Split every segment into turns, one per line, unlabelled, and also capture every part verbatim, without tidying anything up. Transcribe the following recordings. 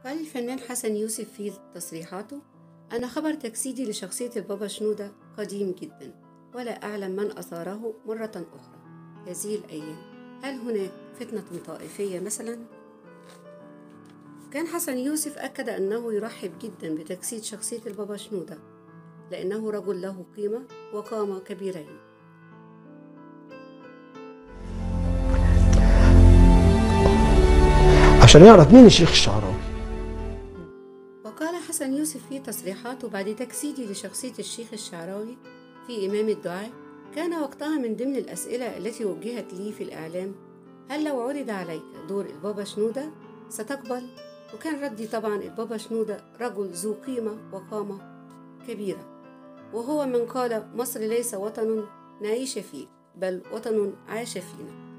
قال الفنان حسن يوسف في تصريحاته: أنا خبر تجسيدي لشخصية البابا شنودة قديم جدا، ولا أعلم من أثاره مرة أخرى هذه الأيام. هل هناك فتنة طائفية مثلا؟ كان حسن يوسف أكد أنه يرحب جدا بتجسيد شخصية البابا شنودة، لأنه رجل له قيمة وقامة كبيرين.
عشان يعرف مين الشيخ الشعراوي.
وقال حسن يوسف في تصريحاته: بعد تجسيدي لشخصية الشيخ الشعراوي في إمام الدعاء، كان وقتها من ضمن الأسئلة التي وجهت لي في الإعلام: هل لو عرض عليك دور البابا شنودة ستقبل؟ وكان ردي طبعا: البابا شنودة رجل ذو قيمة وقامة كبيرة، وهو من قال: مصر ليس وطن نعيش فيه، بل وطن عاش فينا.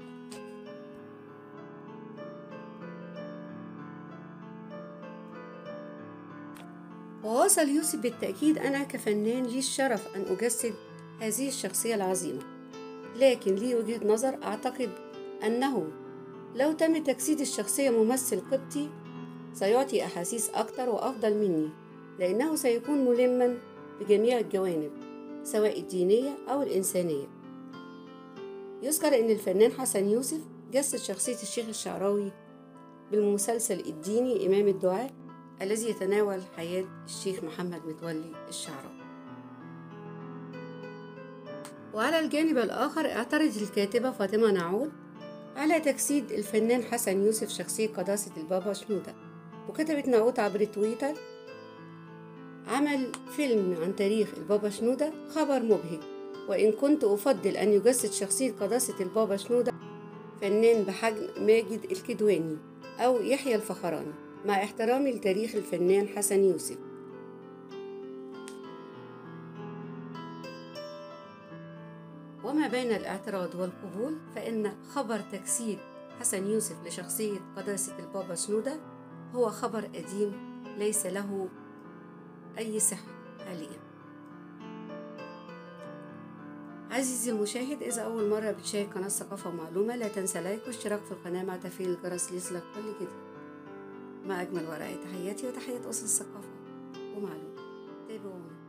وواصل يوسف بالتأكيد: أنا كفنان لي الشرف أن أجسد هذه الشخصية العظيمة، لكن لي وجهة نظر أعتقد أنه لو تم تجسيد الشخصية ممثل قبطي سيعطي أحاسيس أكتر وأفضل مني، لأنه سيكون ملما بجميع الجوانب سواء الدينية أو الإنسانية. يذكر أن الفنان حسن يوسف جسد شخصية الشيخ الشعراوي بالمسلسل الديني إمام الدعاء الذي يتناول حياة الشيخ محمد متولي الشعراوي. وعلى الجانب الآخر اعترضت الكاتبة فاطمة نعود على تجسيد الفنان حسن يوسف شخصية قداسة البابا شنودة، وكتبت نعود عبر تويتر: عمل فيلم عن تاريخ البابا شنودة خبر مبهج، وإن كنت أفضل أن يجسد شخصية قداسة البابا شنودة فنان بحجم ماجد الكدواني أو يحيى الفخراني، مع احترامي لتاريخ الفنان حسن يوسف. وما بين الاعتراض والقبول، فإن خبر تجسيد حسن يوسف لشخصية قداسة البابا شنودة هو خبر قديم ليس له أي صحة حاليا. عزيزي المشاهد، إذا أول مرة بتشاهد قناة ثقافة ومعلومة، لا تنسى لايك واشتراك في القناة مع تفعيل الجرس ليصلك كل جديد. ما أجمل ورقة، تحياتي وتحية أسر الثقافة ومعلومة. تابعونا.